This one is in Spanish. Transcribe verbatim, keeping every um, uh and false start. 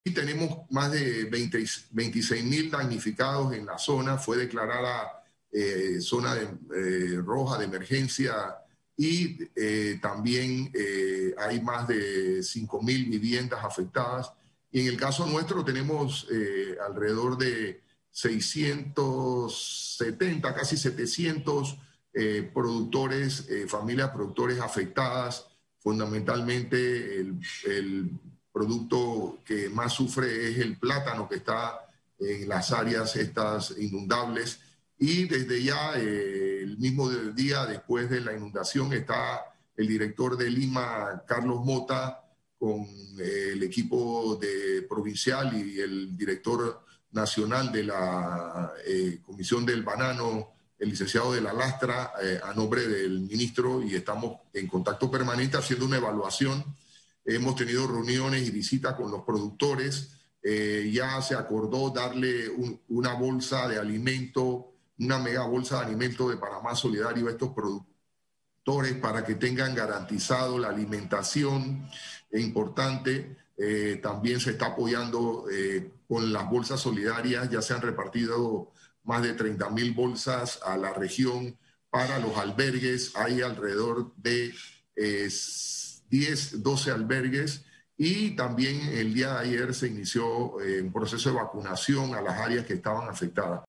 Y tenemos más de veinte, veintiséis mil damnificados en la zona. Fue declarada eh, zona de, eh, roja de emergencia y eh, también eh, hay más de cinco mil viviendas afectadas. Y en el caso nuestro tenemos eh, alrededor de seiscientos setenta, casi setecientos eh, productores, eh, familias productores afectadas, fundamentalmente el, el producto que más sufre es el plátano, que está en las áreas estas inundables. Y desde ya, eh, el mismo día después de la inundación, está el director de Lima, Carlos Mota, con eh, el equipo de provincial y el director nacional de la eh, Comisión del Banano, el licenciado de la Lastra, eh, a nombre del ministro, y estamos en contacto permanente haciendo una evaluación. Hemos tenido reuniones y visitas con los productores. Eh, ya se acordó darle un, una bolsa de alimento, una mega bolsa de alimento de Panamá Solidario a estos productores para que tengan garantizado la alimentación. Es importante. Eh, también se está apoyando eh, con las bolsas solidarias. Ya se han repartido más de treinta mil bolsas a la región para los albergues. Hay alrededor de eh, diez, doce albergues, y también el día de ayer se inició eh, un proceso de vacunación a las áreas que estaban afectadas.